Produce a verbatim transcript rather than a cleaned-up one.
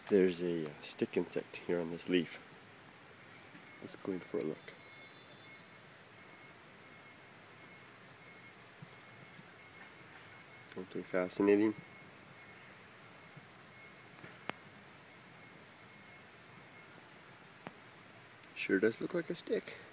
There's a stick insect here on this leaf. Let's go in for a look. Okay, fascinating. Sure does look like a stick.